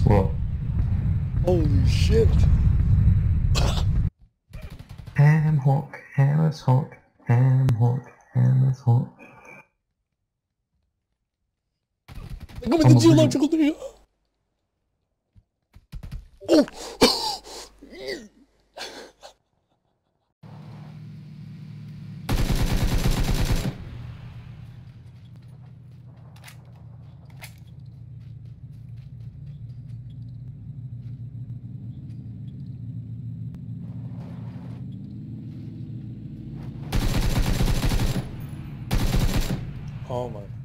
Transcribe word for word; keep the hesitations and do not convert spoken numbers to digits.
What? Holy shit. Ham hock, hammer's hock, ham hock, hammer's hock. Come in the geological data. Oh! Oh my.